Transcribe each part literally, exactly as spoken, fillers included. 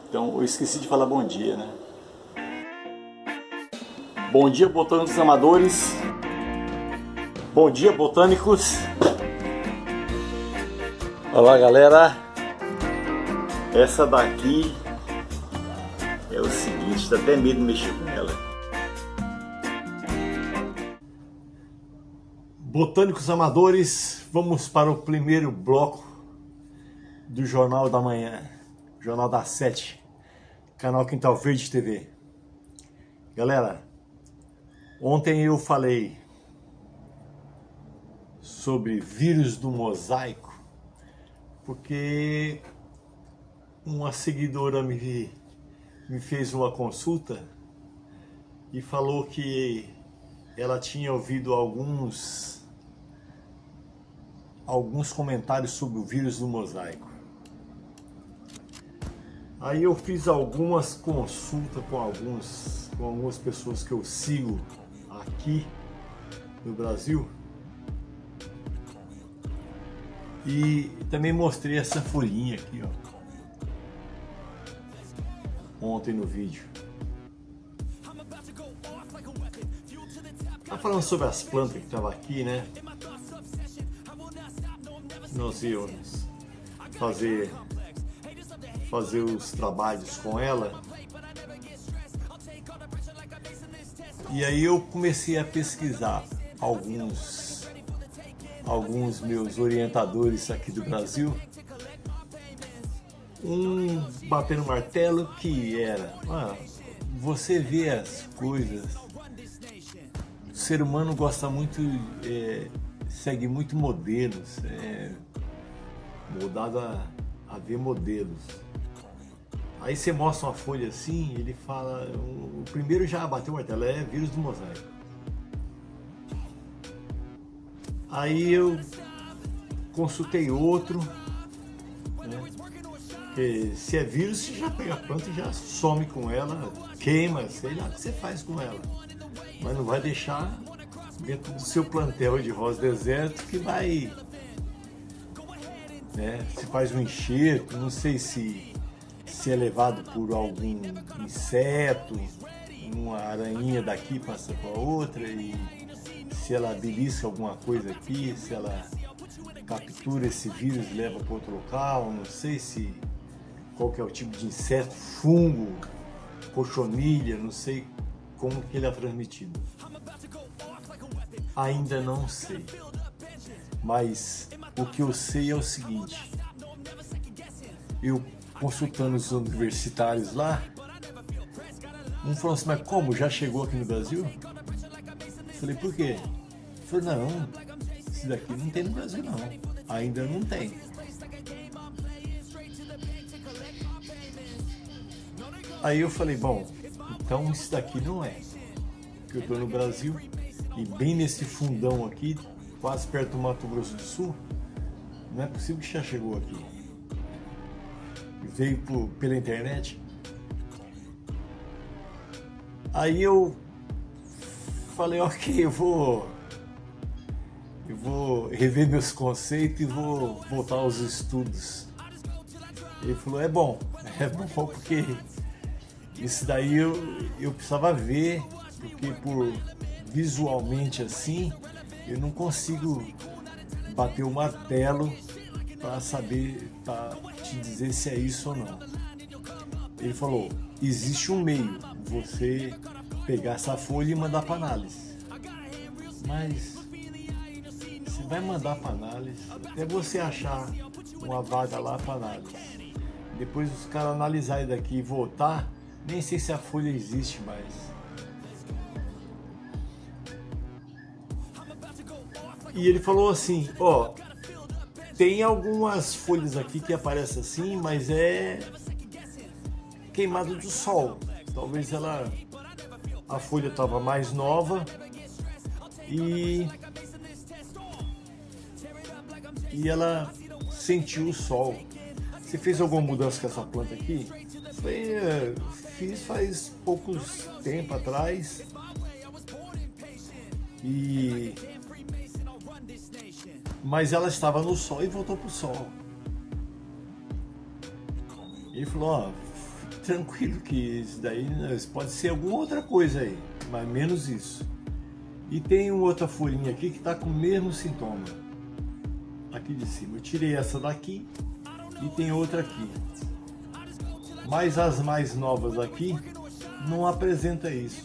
Então eu esqueci de falar bom dia, né? Bom dia, botânicos amadores. Bom dia, botânicos. Olá, galera. Essa daqui é o seguinte, dá até medo de mexer com ela. Botânicos amadores, vamos para o primeiro bloco do Jornal da Manhã, Jornal das Sete, canal Quintal Verde T V. Galera, ontem eu falei sobre vírus do mosaico, porque uma seguidora me, me fez uma consulta e falou que ela tinha ouvido alguns alguns comentários sobre o vírus do mosaico. Aí eu fiz algumas consultas com alguns com algumas pessoas que eu sigo aqui no Brasil e também mostrei essa folhinha aqui, ó, ontem no vídeo. Tá falando sobre as plantas que estavam aqui, né? Nós íamos fazer fazer os trabalhos com ela. E aí eu comecei a pesquisar alguns alguns meus orientadores aqui do Brasil. Um batendo martelo que era, ah, você vê as coisas, o ser humano gosta muito, é, segue muito modelos, é, moldado a, a ver modelos. Aí você mostra uma folha assim, ele fala, o, o primeiro já bateu o martelo, é vírus do mosaico. Aí eu consultei outro, né? Porque se é vírus, você já pega a planta e já some com ela, queima, sei lá o que você faz com ela. Mas não vai deixar dentro do seu plantel de rosa deserto que vai, né? Se faz um enxerto, não sei se, se é levado por algum inseto, uma aranha daqui passa para outra e se ela belisca alguma coisa aqui, se ela captura esse vírus e leva para outro local, não sei se qual que é o tipo de inseto, fungo, cochonilha, não sei como que ele é transmitido. Ainda não sei. Mas o que eu sei é o seguinte, eu consultando os universitários lá, um falou assim, mas como, já chegou aqui no Brasil? Eu falei, por quê? Ele falou, não, isso daqui não tem no Brasil não, ainda não tem. Aí eu falei, bom, então isso daqui não é, porque eu estou no Brasil e bem nesse fundão aqui, quase perto do Mato Grosso do Sul, não é possível que já chegou aqui. Veio por, pela internet. Aí eu falei, ok, eu vou, eu vou rever meus conceitos e vou voltar aos estudos. Ele falou, é bom, é bom porque isso daí eu, eu precisava ver, porque por visualmente assim, eu não consigo bater o martelo para saber, para te dizer se é isso ou não. Ele falou, existe um meio, você pegar essa folha e mandar para análise. Mas você vai mandar para análise, até você achar uma vaga lá para análise. Depois os caras analisarem daqui e voltar, nem sei se a folha existe mais. E ele falou assim, ó, tem algumas folhas aqui que aparecem assim, mas é queimado do sol. Talvez ela, a folha estava mais nova e, e ela sentiu o sol. Você fez alguma mudança com essa planta aqui? Foi, é, fiz faz poucos tempo atrás e mas ela estava no sol e voltou pro sol. Ele falou, ó, tranquilo que isso daí pode ser alguma outra coisa aí, mas menos isso. E tem uma outra folhinha aqui que está com o mesmo sintoma. Aqui de cima. Eu tirei essa daqui e tem outra aqui. Mas as mais novas aqui não apresenta isso.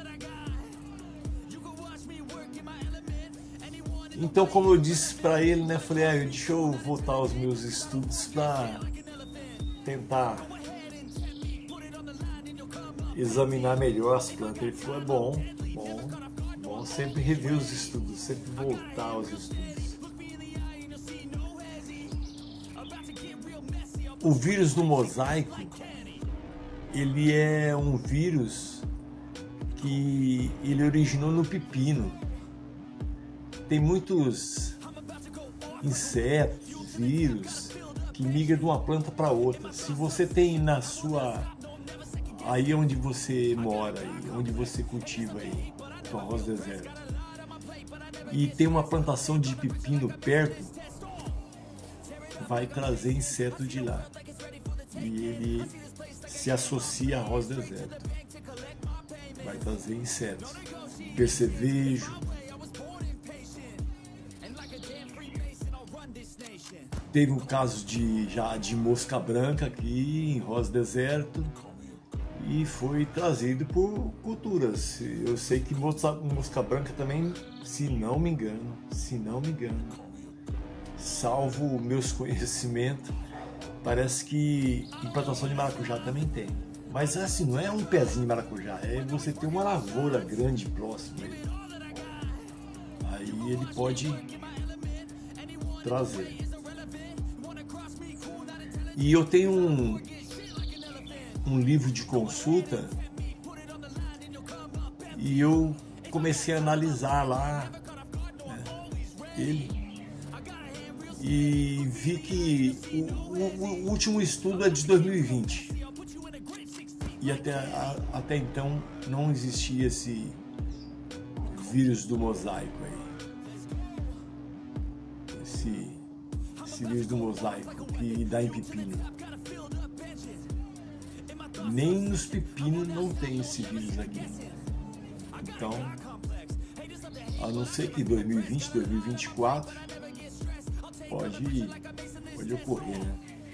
Então, como eu disse para ele, né, falei, ah, deixa eu voltar aos meus estudos para tentar examinar melhor as plantas. Ele falou, é bom, bom, bom, sempre rever os estudos, sempre voltar aos estudos. O vírus do mosaico, ele é um vírus que ele originou no pepino. Tem muitos insetos, vírus que migram de uma planta para outra. Se você tem na sua, aí onde você mora, aí, onde você cultiva aí, com arroz deserto, e tem uma plantação de pepino perto, vai trazer inseto de lá. E ele se associa a arroz deserto. Vai trazer insetos. Percevejo. Teve um caso de, já de mosca branca aqui em arroz deserto. E foi trazido por culturas. Eu sei que mosca, mosca branca também, se não me engano, se não me engano, salvo meus conhecimentos, parece que implantação de maracujá também tem. Mas assim, não é um pezinho de maracujá, é você ter uma lavoura grande próximo aí. Aí ele pode trazer. E eu tenho um, um livro de consulta e eu comecei a analisar lá, né, ele, e vi que o, o, o último estudo é de dois mil e vinte e até, a, até então não existia esse vírus do mosaico aí, esse, esse vírus do mosaico que dá em pepino. Nem nos pepinos não tem esse vírus aqui. Então, a não ser que dois mil e vinte, dois mil e vinte e quatro pode, pode ocorrer, né?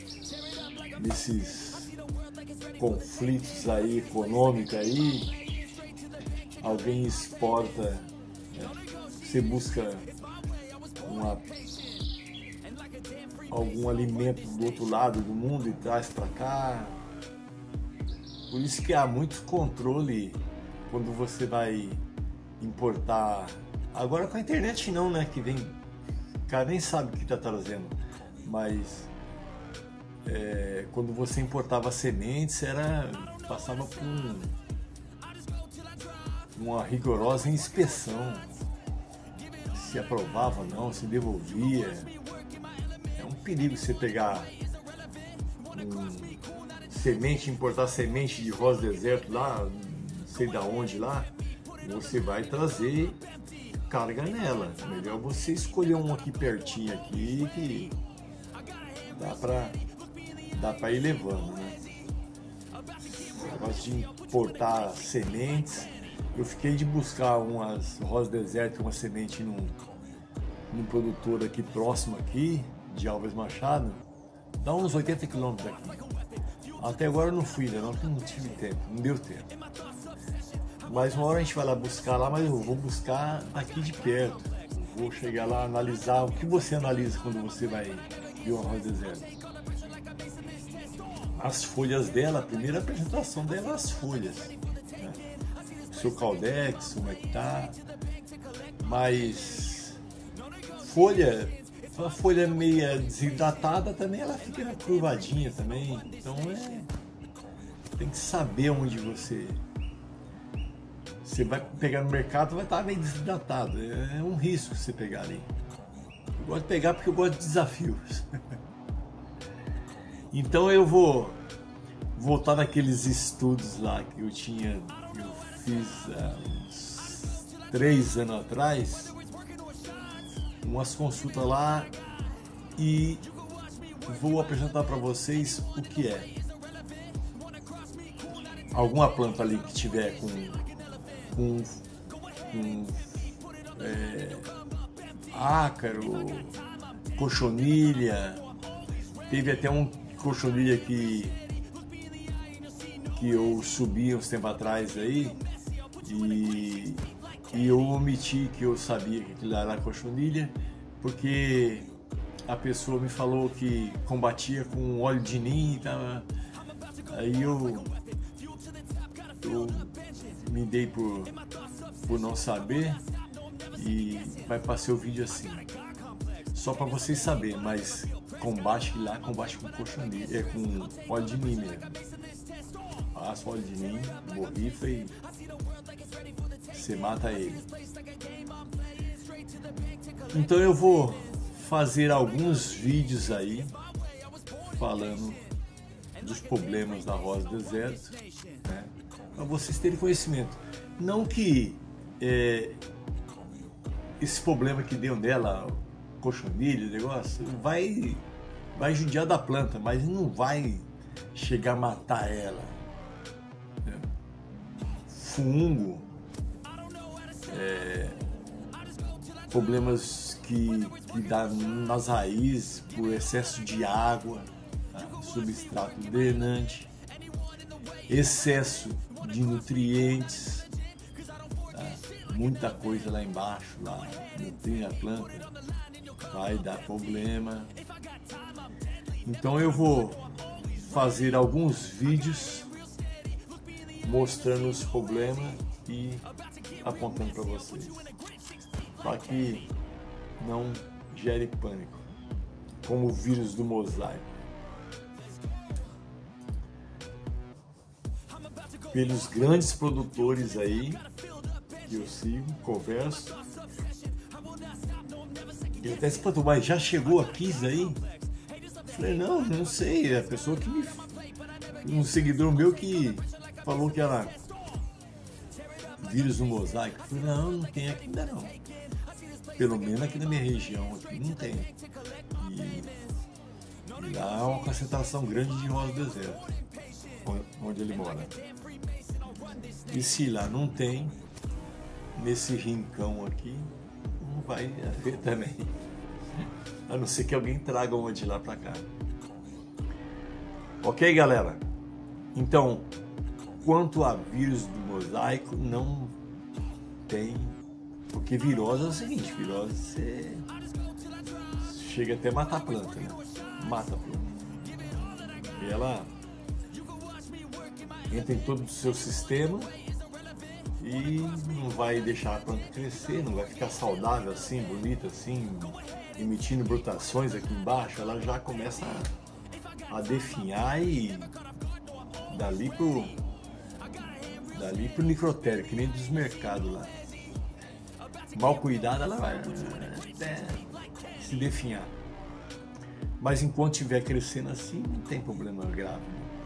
Nesses conflitos aí econômicos aí, alguém exporta, né? Você busca uma, algum alimento do outro lado do mundo e traz para cá. Por isso que há muito controle quando você vai importar. Agora com a internet não, né? Que vem, o cara nem sabe o que está trazendo. Mas é, quando você importava sementes, era, passava por um, uma rigorosa inspeção. Se aprovava ou não, se devolvia. É um perigo você pegar um semente, importar semente de arroz deserto lá, não sei da onde lá, você vai trazer carga nela. Melhor você escolher um aqui pertinho aqui que dá pra, dá pra ir levando, né? Negócio de importar sementes, eu fiquei de buscar umas arroz deserto, uma semente num, num produtor aqui próximo aqui, de Alves Machado, dá uns oitenta quilômetros daqui. Até agora eu não fui ainda, não, porque não tive tempo, não deu tempo. Mas uma hora a gente vai lá buscar lá, mas eu vou buscar aqui de perto. Eu vou chegar lá, analisar. O que você analisa quando você vai ver um arroz deserto? As folhas dela, a primeira apresentação dela, as folhas. Né? O seu caldex, como é que tá. Mas folha, uma folha meia desidratada também, ela fica curvadinha também. Então é, tem que saber onde você você vai pegar no mercado, vai estar meio desidratado. É um risco você pegar ali. Eu gosto de pegar porque eu gosto de desafios. Então eu vou voltar naqueles estudos lá que eu tinha, que eu fiz há uns três anos atrás, umas consultas lá, e vou apresentar para vocês o que é. alguma planta ali que tiver com, com, com é, ácaro, cochonilha. Teve até um cochonilha que, que eu subi uns tempos atrás aí e, e eu omiti que eu sabia que aquilo era cochonilha, porque a pessoa me falou que combatia com óleo de nim, tava, aí eu, eu me dei por, por não saber e vai passar o vídeo assim, só para vocês saberem, mas combate lá, combate com cochonilha, é com óleo de nim mesmo. Passa óleo de nim, borrifa e você mata ele. Então eu vou fazer alguns vídeos aí falando dos problemas da rosa do deserto, né? Para vocês terem conhecimento. Não que é, esse problema que deu nela, cochonilha, negócio, vai, vai judiar da planta, mas não vai chegar a matar ela. Né? Fungo, é, problemas que, que dá nas raízes por excesso de água, tá? Substrato drenante, excesso de nutrientes, tá? Muita coisa lá embaixo, lá nutrindo a planta, vai dar problema. Então eu vou fazer alguns vídeos mostrando os problemas e apontando para vocês, para que não gere pânico, como o vírus do mosaico. Pelos grandes produtores aí que eu sigo, converso, ele até se espantou, mas já chegou aqui isso aí? Eu falei, não, não sei, é a pessoa que me... um seguidor meu que falou que era vírus do mosaico. Eu falei, não, não tem aqui ainda não. Pelo menos aqui na minha região, aqui não tem. E lá é uma concentração grande de rosa do deserto, onde ele mora. E se lá não tem, nesse rincão aqui, não vai haver também. A não ser que alguém traga uma de lá pra cá. Ok, galera? Então, quanto a vírus do mosaico, não tem. Porque virose é o seguinte, virose você chega até a matar a planta, né? Mata a planta. E ela entra em todo o seu sistema e não vai deixar a planta crescer, não vai ficar saudável assim, bonita assim, emitindo brotações aqui embaixo. Ela já começa a, a definhar e dali pro, dali pro necrotério, que nem dos mercados lá. Mal cuidada, ela vai até se definhar. Mas enquanto estiver crescendo assim, não tem problema grave.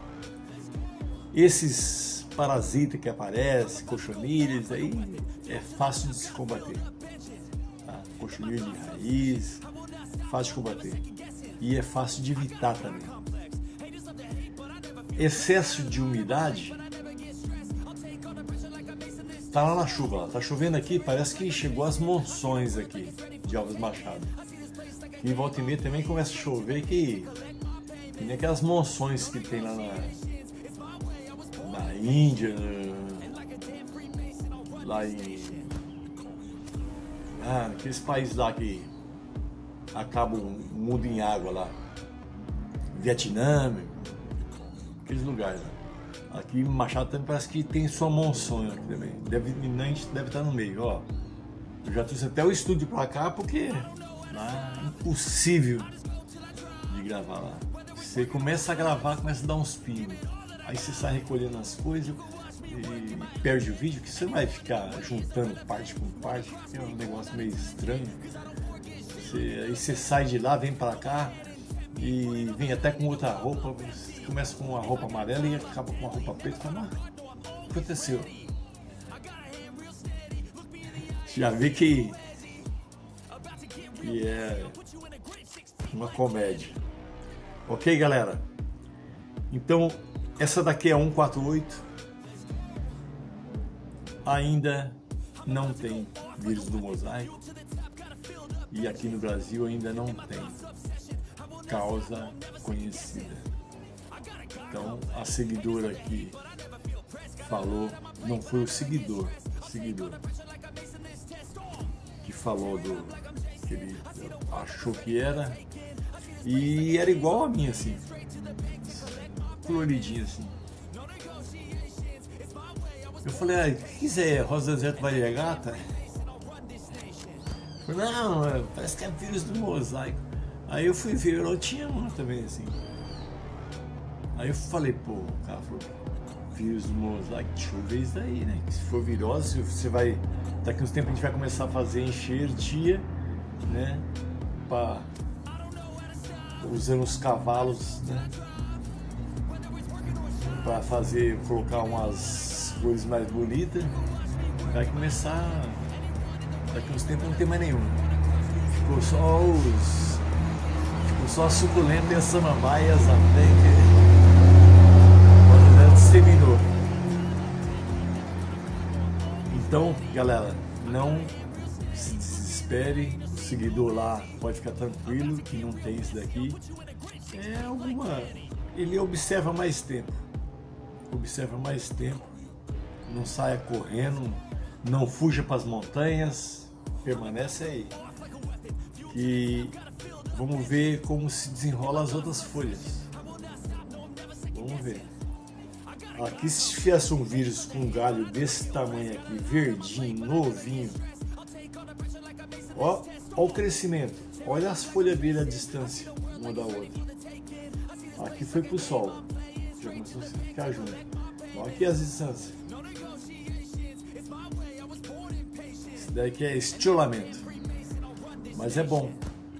Esses parasitas que aparecem, cochonilhas, aí é fácil de se combater. Tá? Cochonilha de raiz, fácil de combater. E é fácil de evitar também. Excesso de umidade. Tá lá na chuva, lá. Tá chovendo aqui, parece que chegou as monções aqui de Alves Machado. E volta e meia também começa a chover, que, que nem aquelas monções que tem lá na, na Índia, lá em ah, naqueles países lá que acabam o mundo em água lá, Vietnã, aqueles lugares lá. Aqui em Machado também parece que tem sua monçonha aqui também. Deve, a gente deve estar no meio, ó. Eu já trouxe até o estúdio pra cá porque lá é impossível de gravar lá. Você começa a gravar, começa a dar uns pingos. Aí você sai recolhendo as coisas e perde o vídeo, que você vai ficar juntando parte com parte, é um negócio meio estranho. Você, aí você sai de lá, vem pra cá e vem até com outra roupa. Você começa com uma roupa amarela e acaba com uma roupa preta. Fala, mas o que aconteceu? Já vê que, que é uma comédia. Ok, galera? Então, essa daqui é a cento e quarenta e oito. ainda não tem vírus do mosaico e aqui no Brasil ainda não tem causa conhecida. Então a seguidora que falou, não foi o seguidor, o seguidor que falou do que ele achou que era, e era igual a minha assim, coloridinha assim. Eu falei, ah, o que quiser, Rosa Deserto Variegata? Não, parece que é vírus do mosaico. Aí eu fui ver, eu tinha uma também assim. Aí eu falei, pô, o cara falou, vírus do mosaico, deixa eu ver isso daí, né? Se for virose, você vai. Daqui uns tempos a gente vai começar a fazer enxertia, né? Pra, usando os cavalos, né? Pra fazer, colocar umas cores mais bonitas, vai começar. Daqui uns tempos não tem mais nenhum. Ficou só os. Ficou só a suculenta e as samambaias até que disseminou. Então, galera, não se desespere. O seguidor lá pode ficar tranquilo que não tem isso daqui. É alguma. Ele observa mais tempo. Observa mais tempo. Não saia correndo, não fuja para as montanhas, permanece aí. E vamos ver como se desenrola as outras folhas. Vamos ver. Aqui se tivesse um vírus com um galho desse tamanho aqui, verdinho, novinho. Ó, ó o crescimento. Olha as folhas dele à distância, uma da outra. Aqui foi pro sol. Já começou a ficar junto. Ó, aqui as distâncias. Isso daqui é estiolamento, mas é bom,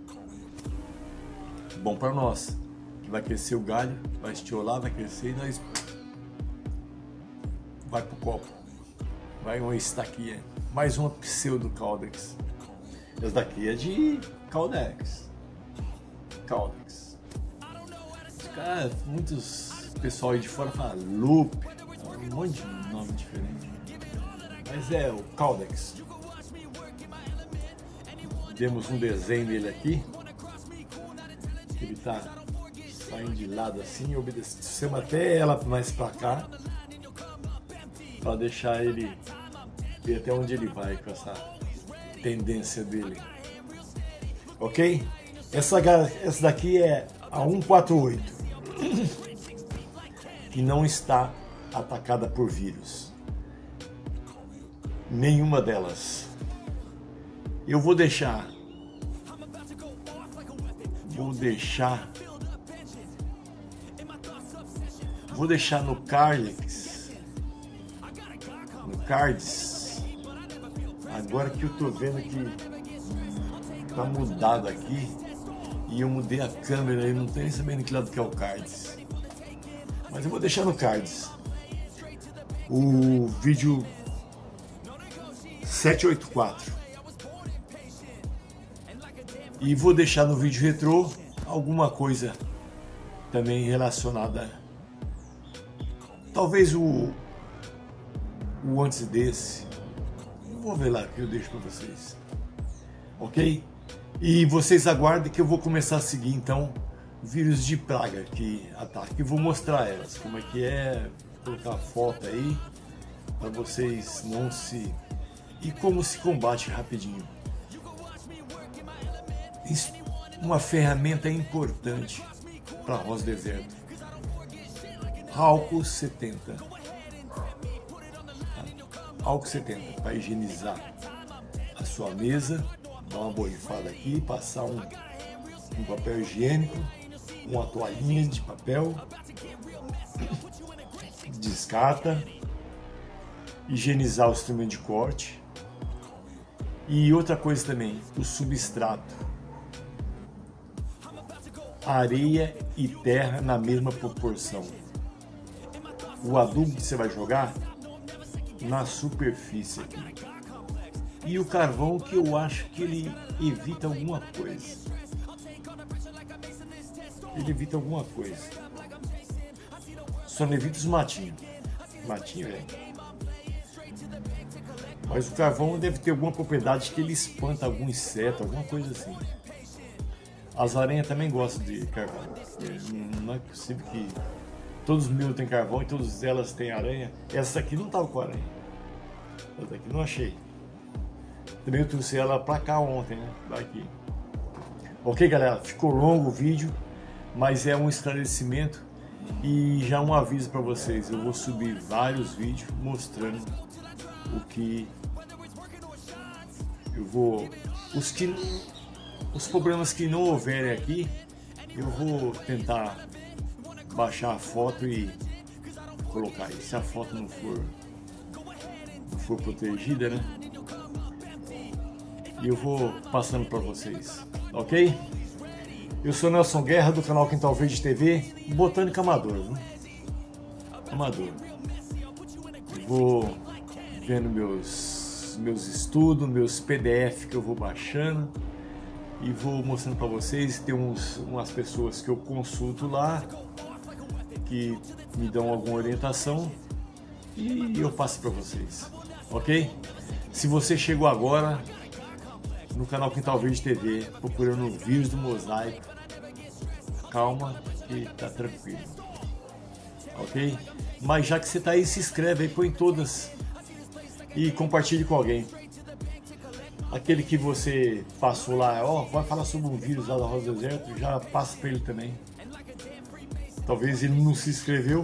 bom para nós, que vai crescer o galho, vai estiolar, vai crescer e nós vai pro copo, vai uma estaquinha, mais uma pseudo Caudex. Essa daqui é de Caudex, Caudex. Cara, muitos pessoal aí de fora falam loop, um monte de nome diferente, mas é o Caudex. Temos um desenho dele aqui, que ele está saindo de lado assim, obedecendo até ela mais para cá, para deixar ele ver até onde ele vai com essa tendência dele. Ok? Essa, essa daqui é a cento e quarenta e oito, que não está atacada por vírus. Nenhuma delas. Eu vou deixar, vou deixar, vou deixar no Carlix, no Cards, agora que eu tô vendo que tá mudado aqui, e eu mudei a câmera e não tô nem sabendo que lado que é o Cards, mas eu vou deixar no Cards, o vídeo setecentos e oitenta e quatro. E vou deixar no vídeo retrô alguma coisa também relacionada, talvez o, o antes desse, vou ver lá que eu deixo para vocês, ok? E vocês aguardem que eu vou começar a seguir então vírus de praga que ataca, e vou mostrar elas, como é que é, vou colocar a foto aí para vocês não se... e como se combate rapidinho. Uma ferramenta importante para Rosa Deserto, álcool setenta, álcool setenta para higienizar a sua mesa, dar uma borrifada aqui, passar um, um papel higiênico, uma toalhinha de papel, descarta, higienizar o instrumento de corte. E outra coisa também, o substrato. Areia e terra na mesma proporção. O adubo que você vai jogar na superfície aqui. E o carvão, que eu acho que ele evita alguma coisa. Ele evita alguma coisa. Só não evita os matinhos. Matinho, velho. Mas o carvão deve ter alguma propriedade que ele espanta algum inseto, alguma coisa assim. As aranhas também gostam de carvão. Não é possível que todos os meus têm carvão e todas elas têm aranha. Essa aqui não estava com aranha. Essa daqui não achei. Também eu trouxe ela pra cá ontem, né? Daqui. Ok, galera? Ficou longo o vídeo, mas é um esclarecimento e já um aviso para vocês. Eu vou subir vários vídeos mostrando o que eu vou... Os que... Os problemas que não houverem aqui, eu vou tentar baixar a foto e colocar aí. Se a foto não for, não for protegida, né? E eu vou passando para vocês, ok? Eu sou Nelson Guerra do canal Quintal Verde T V, botânico amador, viu? Amador. Eu vou vendo meus, meus estudos, meus P D F que eu vou baixando. E vou mostrando para vocês. Tem uns, umas pessoas que eu consulto lá que me dão alguma orientação e eu passo para vocês, ok? Se você chegou agora no canal Quintal Verde T V procurando o vírus do mosaico, calma que tá tranquilo, ok? Mas já que você tá aí, se inscreve aí, põe todas e compartilhe com alguém. Aquele que você passou lá, ó, vai falar sobre um vírus lá da Rosa do Deserto, já passa para ele também. Talvez ele não se inscreveu,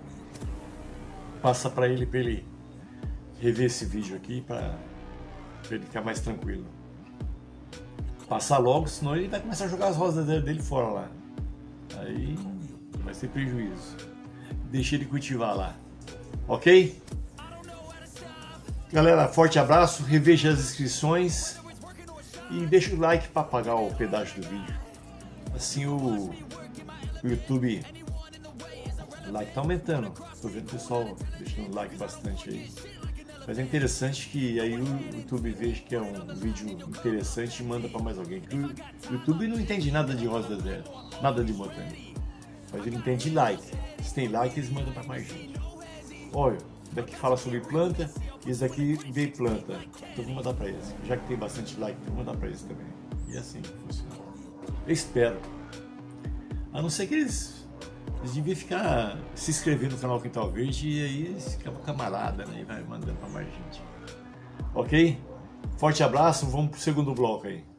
passa para ele, para ele rever esse vídeo aqui, para ele ficar mais tranquilo. Passar logo, senão ele vai começar a jogar as rosas dele fora lá. Aí vai ser prejuízo. Deixa ele cultivar lá, ok? Galera, forte abraço, reveja as inscrições e deixa o like para pagar o pedágio do vídeo. Assim o, o YouTube, o like tá aumentando. Tô vendo o pessoal deixando like bastante aí. Mas é interessante que aí o YouTube veja que é um vídeo interessante e manda para mais alguém. O YouTube não entende nada de Rosa do Deserto, nada de botânica. Mas ele entende like. Se tem like, eles mandam para mais gente. Olha, daqui fala sobre planta. Esse aqui veio planta, então vou mandar para eles. Já que tem bastante like, vou mandar para eles também. E assim funciona. Eu espero. A não ser que eles, eles deviam ficar se inscrevendo no canal Quintal Verde e aí eles ficam camarada, né? E vai mandando para mais gente. Ok? Forte abraço, vamos pro segundo bloco aí.